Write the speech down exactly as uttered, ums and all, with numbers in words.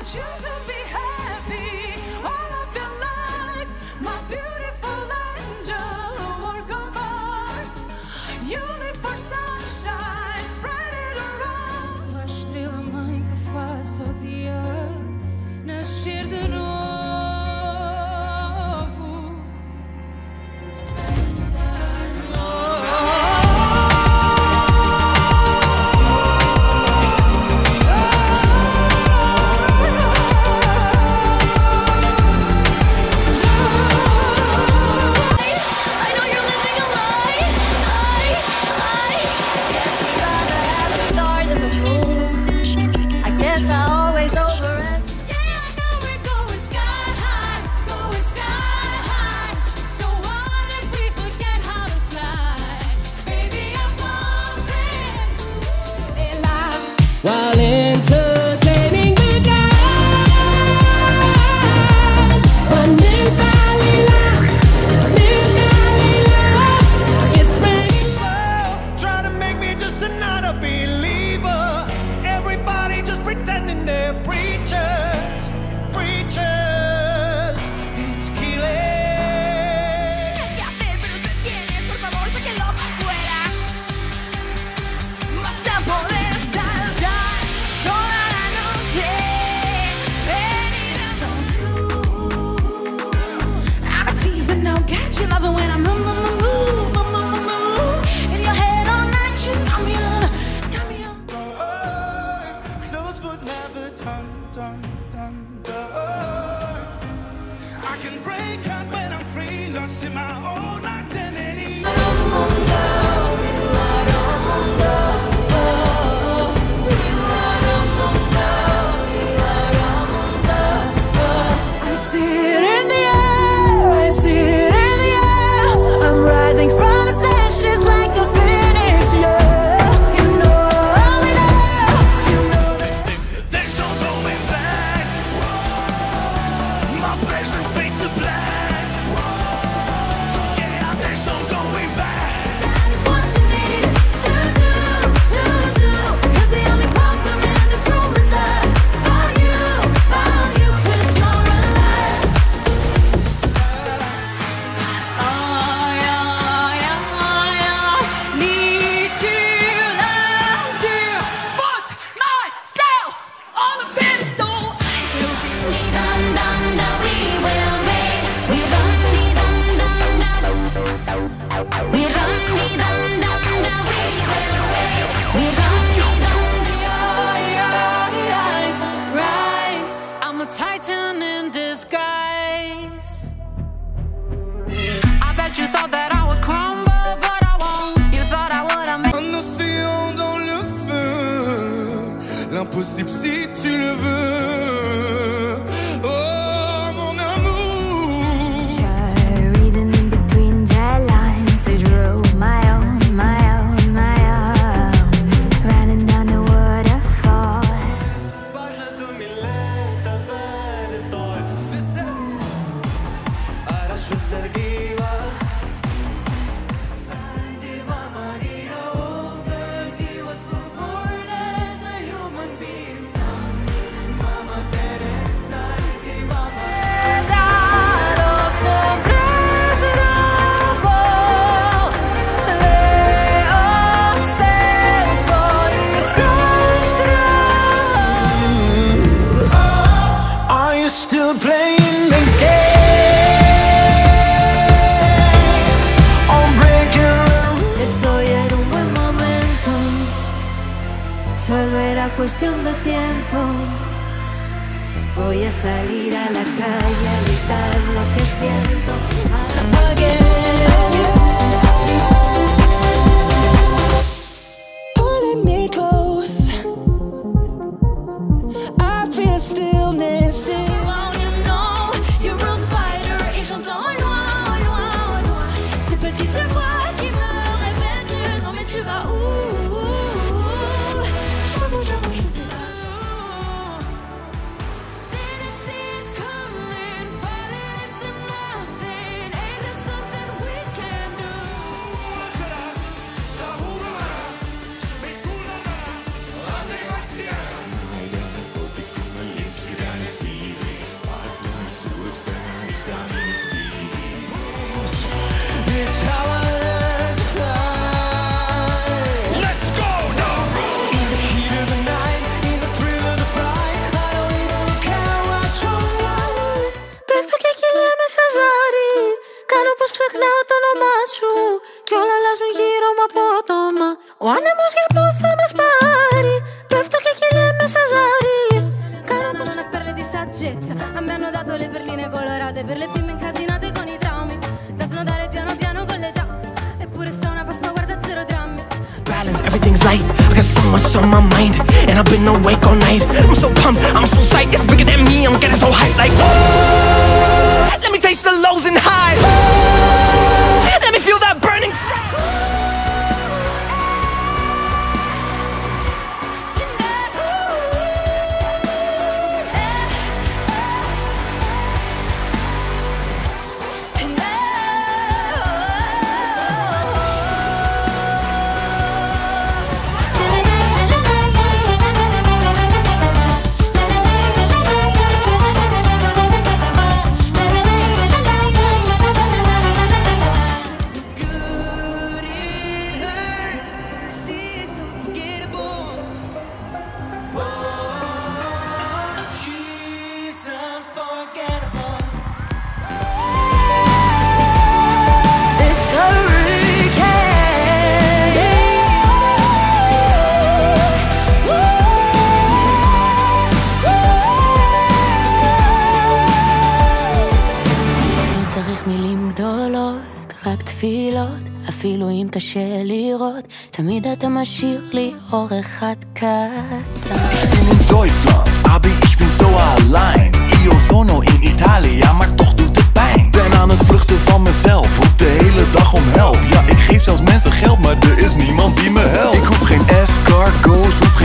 want you to be happy all of your life, my beautiful angel, a work of art. You live for sunshine, spread it around. Sou a estrela mãe que faço o dia nascer de novo. While entertaining the gods, but Nick-a-lee-la, Nick-a-lee-la, it's raining. Trying to make me just another believer. Everybody just pretending they're preachers, preachers. It's killing. Ya sé, pero si tienes, por favor, sáquenlo afuera. Vas a poder saltar toda la noche. I'm a teaser, no, got you loving when I move, move, move, move, move, move, move. In your head all night, you got me on, got me on. Close but never done, done, done, done. I can break out when I'm free, lost in my own identity. I see it in the air, I see it in the air. I'm rising from the ashes like a phoenix, yeah. You know I'll be there, you know that. There's no going back. My presence fades to black. Yeah, there's no going back. That is what you need to do, to do. 'Cause the only problem in this room is that about you, about you, 'cause you're alive. Oh, yeah, yeah, yeah. Need to learn to put myself on a pedestal. Dum dum dum, we will make. We run dee dum dum dum. We run dee dum dum dum. We will make. We run dee dum dum. Rise, I'm a titan in disguise. I bet you thought that I would crumble, but I won't. You thought I would have made. Un océan dans le feu, l'impossible si tu le veux. Oh mon amour. Reading in between the lines, so drew my own, my own, my own. Running down the waterfall. Are you still playing the game? On breaking. Estoy en un buen momento, solo era cuestión de tiempo. Voy a salir a la calle a gritar lo que siento. Pulling me close, I feel stillness. Oh, you know, you're a fighter et j'entends loin, loin, loin ces petites voix qui me répètent non mais tu vas où? Je me bouge, je bouge, je sais pas. Didn't see it coming, falling into nothing. Ain't there something we can do? That's how I learned to fly. Let's go now. In the heat of the night, in the thrill of the flight, I don't even care what's wrong. Πέφτω και κυλιέμαι σαν ζάρι. Κάνω πως ξεχνάω το όνομά σου. Κι όλα αλλάζουν γύρω μου απότομα. Ο άνεμος για πού θα με σπάρει. Πέφτω και κυλιέμαι σαν ζάρι. Κάνω πως Erano perle di saggezza, a me hanno dato le perline colorate per le bimbe incasinate con i traumi, da snodare piano piano con l'età. Eppure sta una Pasqua, guarda zero drammi. Balance, everything's light. I got so much on my mind, and I've been awake all night. I'm so pumped, I'm so psyched. It's bigger than me. I'm getting so hyped, like oh, let me taste the lows and highs. Let me feel that burning. מילים גדולות, רק תפילות, אפילו אם קשה לראות, תמיד אתה משאיר לי אור אחד קטן. In Deutschland, aber ich bin so allein. Io sono in Italia, maar toch doet het pijn. Ben aan het vluchten van mezelf, roep de hele dag om help. Ja, ik geef zelfs mensen geld, maar er is niemand die me helpt. Ik hoef geen escargots, hoef geen